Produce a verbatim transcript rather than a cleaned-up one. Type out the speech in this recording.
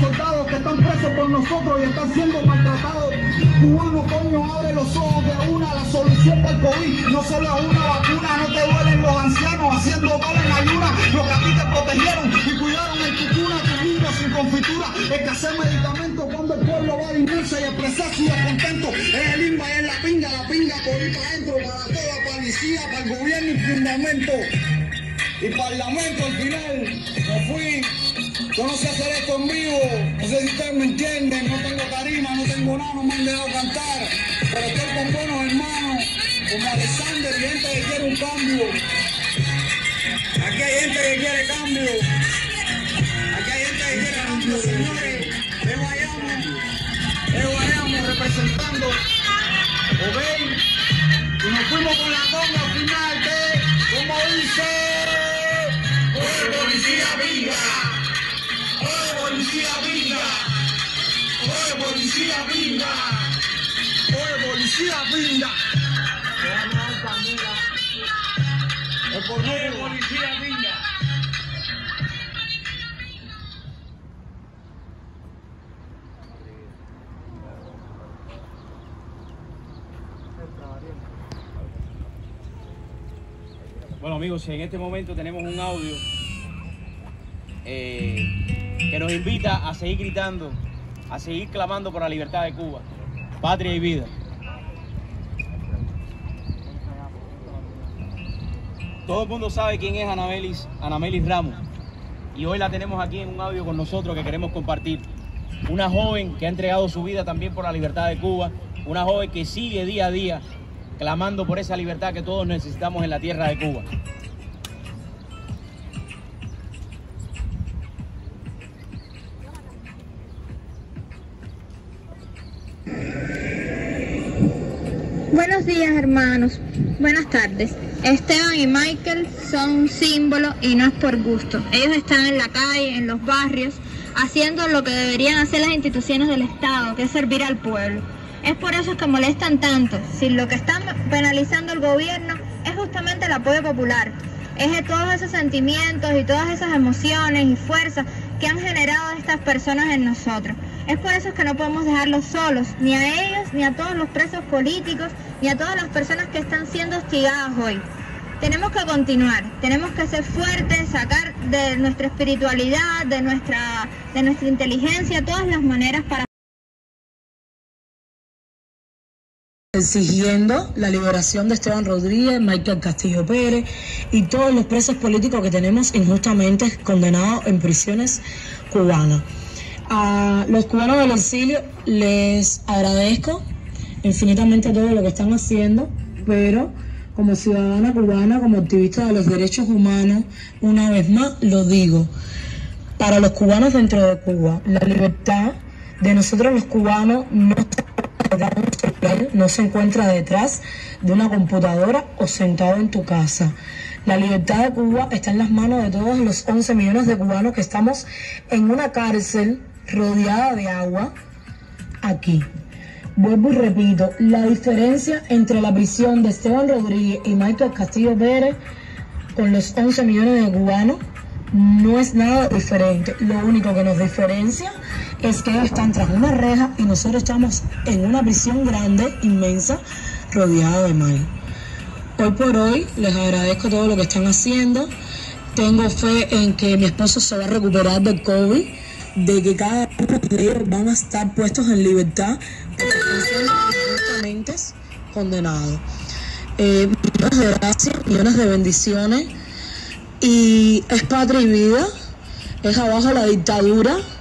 soldados que están presos por nosotros y están siendo maltratados. Cubano, coño, abre los ojos de una, la solución para el COVID no solo es una vacuna. No te duelen los ancianos haciendo todo en ayuna, los que a ti te protegieron y cuidaron en tu cuna, tu niño sin confitura, escasez de medicamentos cuando el pueblo va a dignarse y expresar su descontento. Es el imba y es la pinga, la pinga por ir para adentro, para toda policía, para el gobierno y fundamento y parlamento. Al final me fui. Yo no sé hacer esto en vivo, no sé si ustedes me entienden, no tengo tarima, no tengo nada, no me han dejado cantar, pero estoy con buenos hermanos, como Alexander y gente que quiere un cambio. Aquí hay gente que quiere cambio, aquí hay gente que quiere cambio, señores. De Guayamo, de Guayamo representando, ¿ok? Y nos fuimos con la conga al final de, como dice, ¡oye, policía viva! ¡Oye, policía viva! ¡Oye, policía viva! ¡Oye, policía viva! ¡Es por ¡oye, policía viva! Bueno, amigos, en este momento tenemos un audio eh, que nos invita a seguir gritando, a seguir clamando por la libertad de Cuba, patria y vida. Todo el mundo sabe quién es Anamelis, Anamelis Ramos, y hoy la tenemos aquí en un audio con nosotros que queremos compartir. Una joven que ha entregado su vida también por la libertad de Cuba, una joven que sigue día a día clamando por esa libertad que todos necesitamos en la tierra de Cuba. Buenos días, hermanos. Buenas tardes. Esteban y Michael son un símbolo y no es por gusto. Ellos están en la calle, en los barrios, haciendo lo que deberían hacer las instituciones del Estado, que es servir al pueblo. Es por eso que molestan tanto. Si lo que están penalizando el gobierno es justamente el apoyo popular, es de todos esos sentimientos y todas esas emociones y fuerzas que han generado estas personas en nosotros. Es por eso que no podemos dejarlos solos, ni a ellos, ni a todos los presos políticos, ni a todas las personas que están siendo hostigadas hoy. Tenemos que continuar, tenemos que ser fuertes, sacar de nuestra espiritualidad, de nuestra, de nuestra inteligencia, todas las maneras para... Exigiendo la liberación de Esteban Rodríguez, Michael Castillo Pérez y todos los presos políticos que tenemos injustamente condenados en prisiones cubanas. A los cubanos del exilio les agradezco infinitamente todo lo que están haciendo, pero como ciudadana cubana, como activista de los derechos humanos, una vez más lo digo, para los cubanos dentro de Cuba, la libertad de nosotros los cubanos no está no se encuentra detrás de una computadora o sentado en tu casa. La libertad de Cuba está en las manos de todos los once millones de cubanos que estamos en una cárcel rodeada de agua aquí. Vuelvo y repito, la diferencia entre la prisión de Esteban Rodríguez y Michael Castillo Pérez con los once millones de cubanos no es nada diferente. Lo único que nos diferencia es que ellos están tras una reja y nosotros estamos en una prisión grande, inmensa, rodeada de mar. Hoy por hoy les agradezco todo lo que están haciendo. Tengo fe en que mi esposo se va a recuperar del COVID, de que cada uno de ellos van a estar puestos en libertad porque están siendo injustamente condenados. Eh, millones de gracias, millones de bendiciones, y es patria y vida, es abajo la dictadura.